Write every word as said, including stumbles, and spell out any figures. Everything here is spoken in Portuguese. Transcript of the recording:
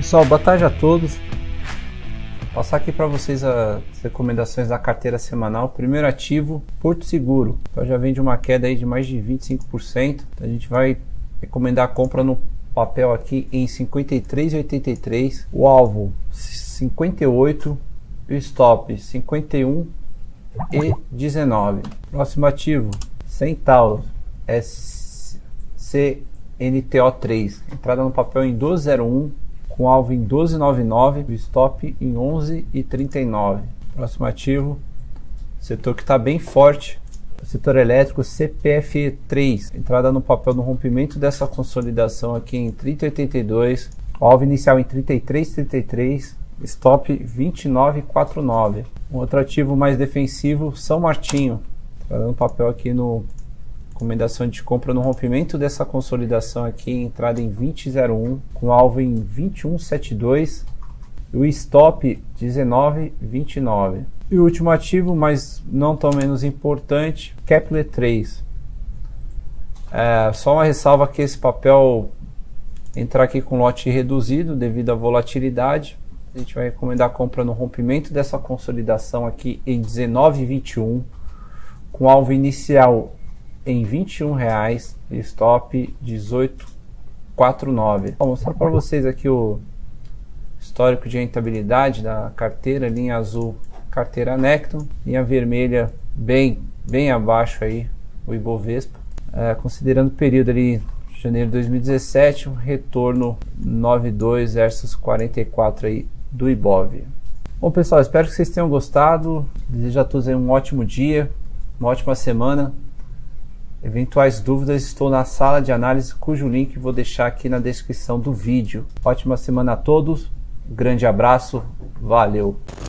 Pessoal, boa tarde a todos. Vou passar aqui para vocês as recomendações da carteira semanal. Primeiro ativo, Porto Seguro. Então já vem de uma queda aí de mais de vinte e cinco por cento. Então a gente vai recomendar a compra no papel aqui em cinquenta e três reais e oitenta e três centavos. O alvo cinquenta e oito e o stop cinquenta e um e dezenove. Próximo ativo, Centauro, C N T O três. Entrada no papel em doze zero um, com alvo em doze e noventa e nove, o stop em onze e trinta e nove. Próximo ativo, setor que está bem forte, o setor elétrico, C P F E três. Entrada no papel no rompimento dessa consolidação aqui em trinta e oitenta e dois, o alvo inicial em trinta e três e trinta e três, stop vinte e nove e quarenta e nove. Um outro ativo mais defensivo, São Martinho. Entrada no papel aqui no recomendação de compra no rompimento dessa consolidação aqui, entrada em vinte e zero um, com alvo em vinte e um e setenta e dois, e o stop dezenove e vinte e nove. E o último ativo, mas não tão menos importante, Kepler três. É, só uma ressalva que esse papel entrar aqui com lote reduzido devido à volatilidade. A gente vai recomendar a compra no rompimento dessa consolidação aqui em dezenove e vinte e um, com alvo inicial em vinte e um reais e stop dezoito e quarenta e nove. Vou mostrar para vocês aqui o histórico de rentabilidade da carteira. Linha azul, carteira Necton, linha vermelha bem, bem abaixo aí o Ibovespa. É, considerando o período ali de janeiro de dois mil e dezessete, um retorno nove vírgula dois versus quarenta e quatro aí do Ibov. Bom pessoal, espero que vocês tenham gostado. Desejo a todos aí um ótimo dia, uma ótima semana. Eventuais dúvidas, estou na sala de análise, cujo link vou deixar aqui na descrição do vídeo. Ótima semana a todos, grande abraço, valeu!